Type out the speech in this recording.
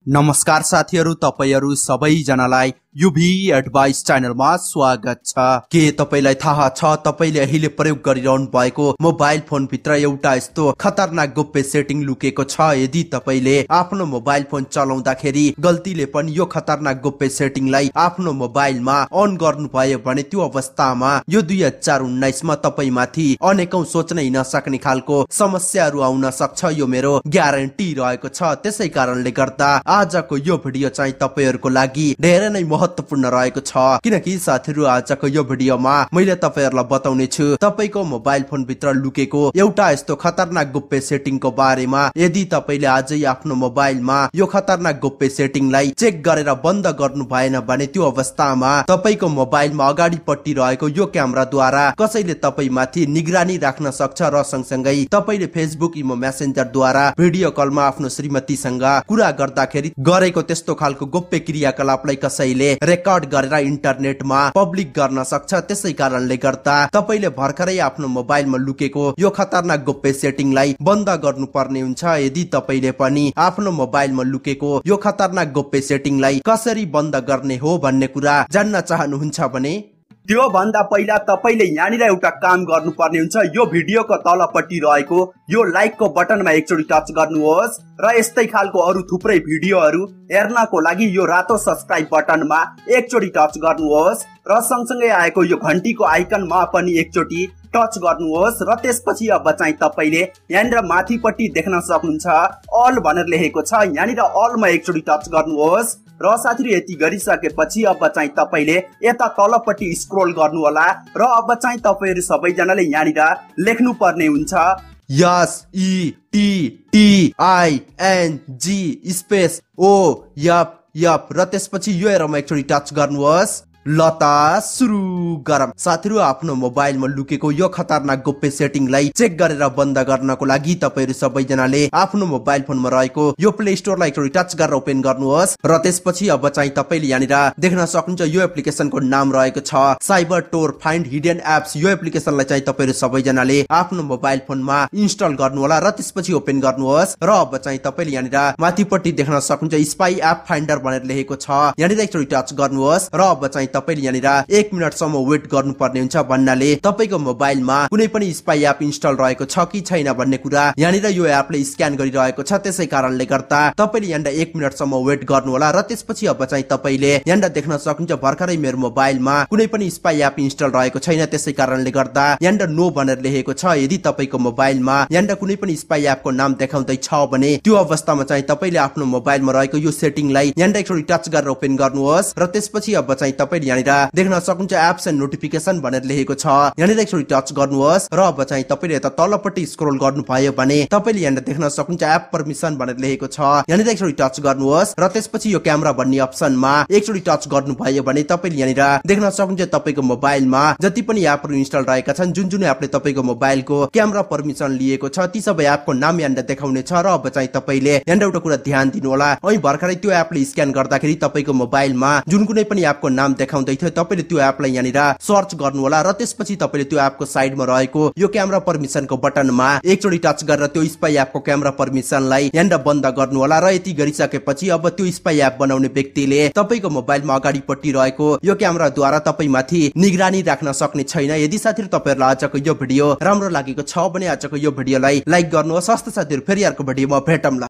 नमस्कार साथीहरु, तपाईहरु सबैजनालाई UvAdvice च्यानलमा स्वागत छ। के तपाईलाई थाहा छ तपाईले अहिले प्रयोग गरिरहनु भएको मोबाइल फोन भित्र एउटा यस्तो खतरनाक गोप्य सेटिङ लुकेको छ। यदि तपाईले आफ्नो मोबाइल फोन चलाउँदाखेरि गल्तीले पनि यो खतरनाक गोप्य सेटिङलाई आफ्नो मोबाइलमा अन गर्नुभयो भने त्यो अवस्थामा यो 2019 मा तपाईमाथि अनेकौं सोच्नै नसक्ने खालको समस्याहरू आउन सक्छ। यो मेरो ग्यारेन्टी रहेको छ। त्यसै कारणले गर्दा आजको यो भिडियो चाहिँ तपाईहरुको लागि धेरै नै महत्त्वपूर्ण रहेको छ, किनकि साथीहरु आजको यो भिडियोमा मैले तपाईहरुलाई बताउने छु तपाईको मोबाइल फोन भित्र लुकेको एउटा यस्तो खतरनाक गोप्य सेटिङको बारेमा। यदि तपाईले आजै आफ्नो मोबाइलमा यो खतरनाक गोप्य सेटिङलाई चेक गरेर बन्द गर्नु भएन भने त्यो अवस्थामा तपाईको मोबाइलमा अगाडिपट्टि रहेको यो क्यामेराद्वारा कसैले तपाईमाथि निगरानी राख्न सक्छ र सँगसँगै तपाईले फेसबुक इमो मेसेन्जरद्वारा भिडियो कलमा आफ्नो श्रीमतीसँग कुरा गर्दाखेरि गरेको त्यस्तो खालको गोप्य क्रियाकलापलाई कसैले रेकर्ड गरेर इन्टरनेटमा पब्लिक गर्न सक्छ। त्यसै कारणले गर्दा तपाईले भर्खरै आफ्नो मोबाइलमा लुकेको यो खतरनाक गोप्य सेटिङलाई बन्द गर्नुपर्ने हुन्छ। यदि तपाईले पनि आफ्नो मोबाइलमा लुकेको यो खतरनाक गोप्य सेटिङलाई कसरी बन्द गर्ने हो भन्ने कुरा जान्न चाहनुहुन्छ भने त्यो भन्दा पहिला तपाईले यहाँनिर एउटा काम गर्नुपर्ने हुन्छ। यो भिडियोको तलपट्टि रहेको यो लाइकको बटनमा एकचोटी टच गर्नुहोस् र यस्तै खालको अरु थुप्रै भिडियोहरू हेर्नको लागि यो रातो सब्स्क्राइब बटनमा एकचोटी टच गर्नुहोस् र सँगसँगै आएको यो घण्टीको आइकनमा पनि एकचोटी टच गर्नुहोस् र त्यसपछि अब चाहिँ तपाईले यहाँनिर माथिपट्टि देख्न सक्नुहुन्छ अल भनेर लेखेको छ। यहाँनिर अलमा एकचोटी टच गर्नुहोस् र साथीहरु यति गरिसकेपछि अब चाहिँ तपाईले यता तलपट्टि स्क्रोल गर्नु होला र अब चाहिँ तपाईहरु सबैजनाले यहाँनिर लेख्नु पर्ने हुन्छ SETTING स्पेस OFF र त्यसपछि यो एरोमा एकचोटी टच गर्नुहोस्। लता सुरु गरम। साथीहरु आफ्नो मोबाइलमा लुकेको यो खतरनाक गोप्य सेटिङलाई चेक गरेर बन्द गर्नको लागि तपाईहरु सबैजनाले आफ्नो मोबाइल फोनमा रहेको यो प्ले स्टोरलाई एकचोटी टच गरेर ओपन गर्नुहोस् र त्यसपछि अब चाहिँ तपाईले यहाँनिर देख्न सक्नुहुन्छ यो एप्लिकेसनको नाम रहेको छ cyber Tor find hidden apps. यो एप्लिकेसनलाई चाहिँ तपाईहरु सबैजनाले आफ्नो मोबाइल फोनमा इन्स्टल गर्नु होला र त्यसपछि ओपन गर्नुहोस् र अब चाहिँ तपाईले यहाँनिर माथिपट्टि देख्न सक्नुहुन्छ स्पाई एप फाइन्डर भनेर लेखेको छ। यहाँनिर एकचोटी टच गर्नुहोस् र अब चाहिँ तपाईले यहाँनिर 1 मिनेटसम्म वेट गर्नुपर्ने हुन्छ भन्नाले तपाईको मोबाइलमा कुनै पनि स्पाई एप इन्स्टल रहेको छ कि छैन भन्ने कुरा यहाँनिर यो एपले स्क्यान गरिरहेको छ। त्यसै कारणले गर्दा तपाईले यहाँनिर 1 मिनेटसम्म वेट गर्नु होला र त्यसपछि अब चाहिँ तपाईले यहाँनिर देख्न सक्नुहुन्छ भर्खरै मेरो मोबाइलमा कुनै पनि स्पाई एप इन्स्टल रहेको छैन। त्यसै कारणले गर्दा यहाँनिर नो भनेर लेखेको छ। यदि तपाईको मोबाइलमा यहाँनिर कुनै पनि स्पाई एपको नाम देखाउँदै छ भने त्यो अवस्थामा चाहिँ तपाईले आफ्नो मोबाइलमा रहेको यो सेटिङलाई यहाँनिर एकचोटी टच गरेर ओपन गर्नुहोस् र त्यसपछि अब चाहिँ तपाईले यहाँनिर देख्न सक्नुहुन्छ एप्स एन्ड नोटिफिकेसन भनेर लेखेको छ। यहाँनिर एकचोटी टच गर्नुहोस् र अब चाहिँ तपाईले यता तलपट्टि स्क्रोल गर्नु भयो भने तपाईले यहाँनिर देख्न सक्नुहुन्छ एप परमिसन भनेर लेखेको छ। यहाँनिर एकचोटी टच गर्नुहोस् र त्यसपछि यो क्यामेरा भन्ने अप्सनमा एकचोटी टच गर्नु भयो भने तपाईले यहाँनिर देख्न सक्नुहुन्छ तपाईको मोबाइलमा जति पनि एपहरु इन्स्टल रहेका छन् जुन जुन एपले तपाईको मोबाइलको क्यामेरा परमिसन लिएको छ ती सबै एपको नाम यहाँनिर देखाउने छ। र अब चाहिँ तपाईले यहाँनिर एउटा कुरा ध्यान दिनु होला, अनि भर्खरै त्यो एपले स्क्यान गर्दाखेरि तपाईको मोबाइलमा जुन कुनै पनि एपको नाम देखाउँदै थियो तपाईले त्यो एपलाई यहाँनिर सर्च गर्नु होला र त्यसपछि तपाईले त्यो एपको साइडमा रहेको यो क्यामेरा परमिसनको बटनमा एकचोटी टच गरेर त्यो स्पाई एपको क्यामेरा परमिसनलाई यहाँनिर बन्द गर्नु होला र यति गरिसकेपछि अब त्यो स्पाई एप बनाउने व्यक्तिले तपाईको मोबाइलमा अगाडिपट्टि रहेको यो क्यामेराद्वारा तपाईमाथि निगरानी राख्न सक्ने छैन। यदि साथीहरु तपाईहरुलाई आजको यो भिडियो राम्रो लागेको छ भने आजको यो भिडियोलाई लाइक गर्नुहोस्। हस्त साथीहरु, फेरि अर्को भिडियोमा भेटौँला।